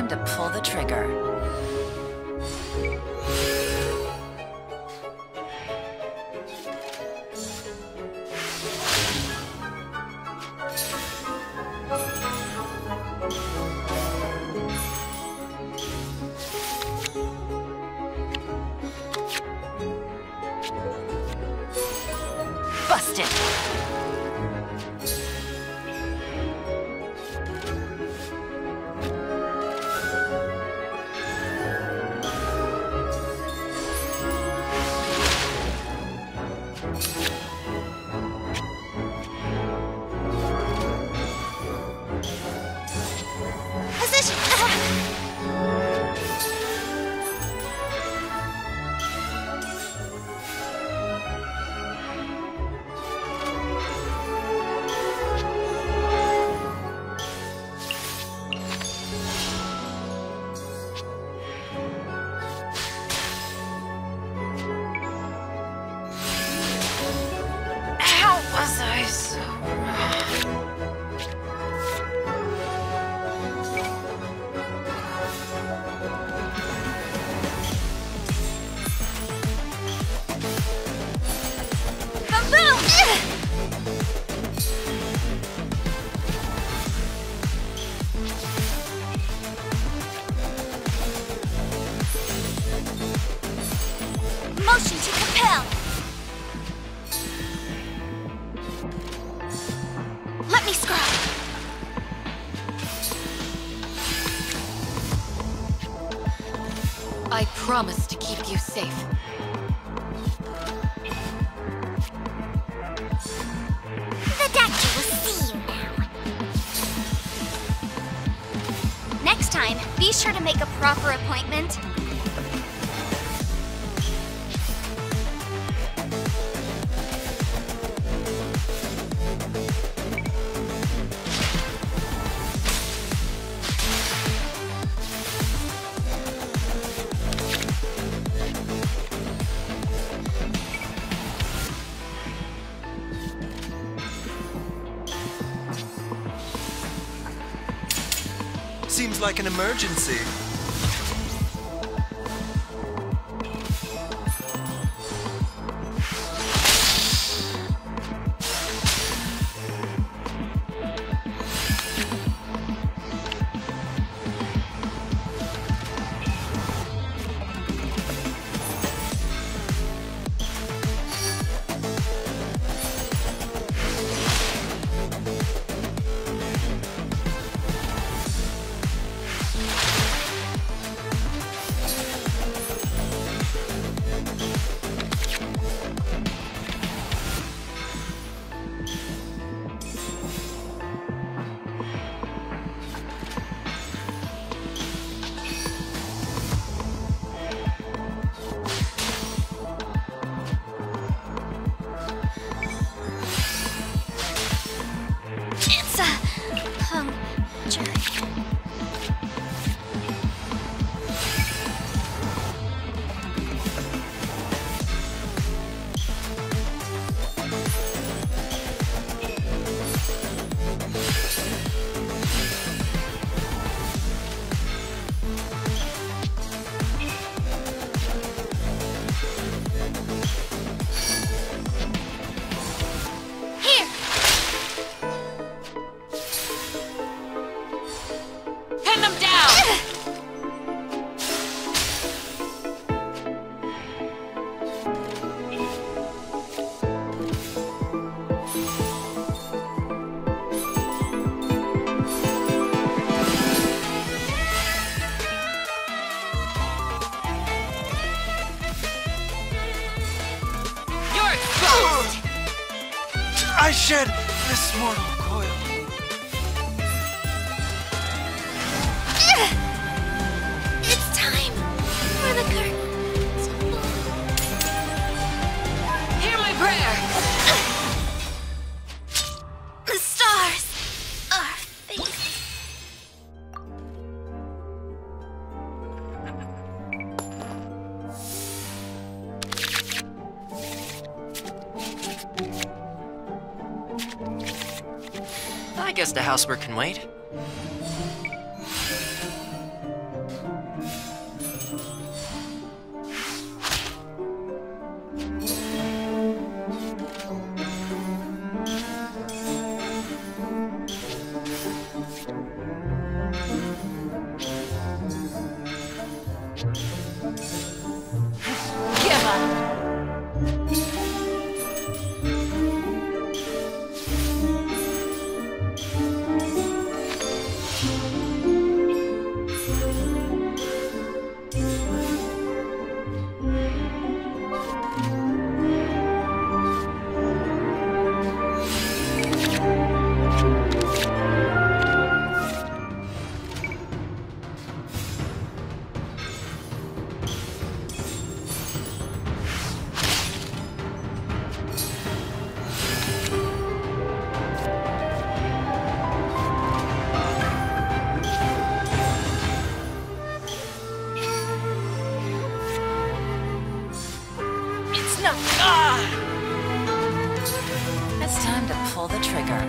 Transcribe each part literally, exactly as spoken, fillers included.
to pull the trigger. Busted! Position! How was I so wrong? Boom, boom! Motion to compel! Let me scroll! I promise to keep you safe. The doctor will see you now. Next time, be sure to make a proper appointment. Seems like an emergency. It's a puncture. Here! Pin them down! You're exposed! I shed this mortal coil. It's time for the curtain to fall. Hear my prayer! The stars are facing. I guess the housework can wait. It's not. Ah! It's time to pull the trigger.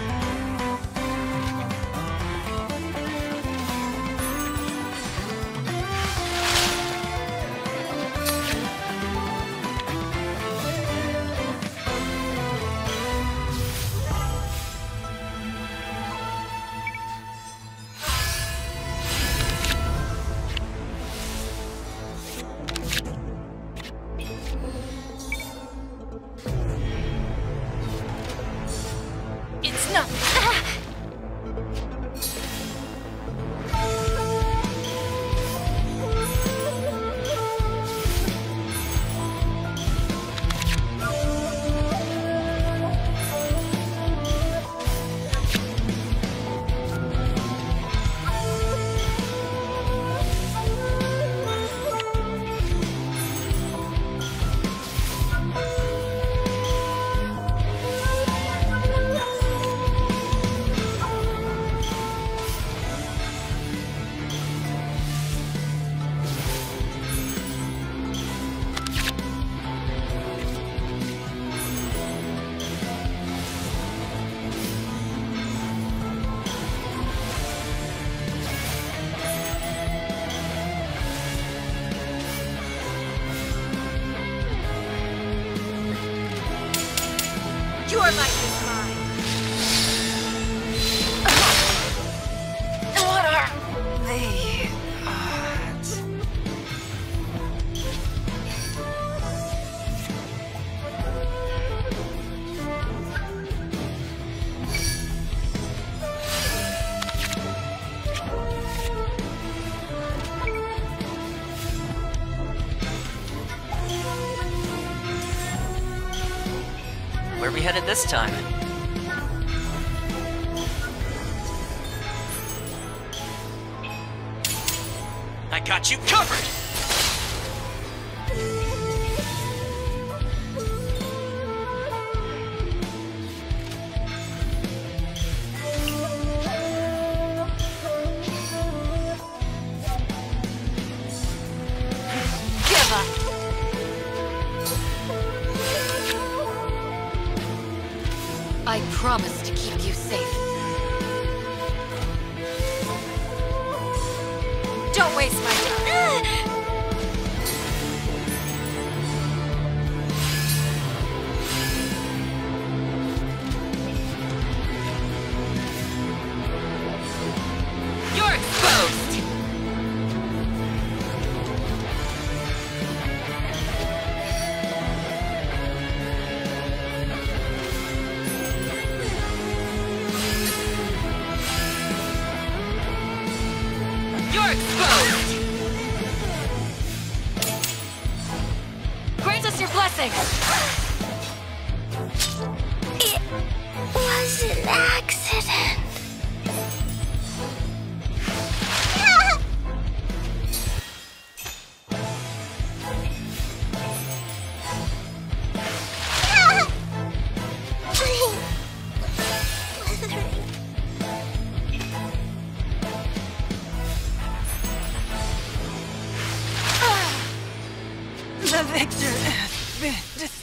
It's not. Your life is mine. What are the odds? Where are we headed this time? I got you covered! Give up. I promise to keep you safe. Don't waste my time. You're exposed! You're exposed! Grant us your blessing! It was an accident. The victor has been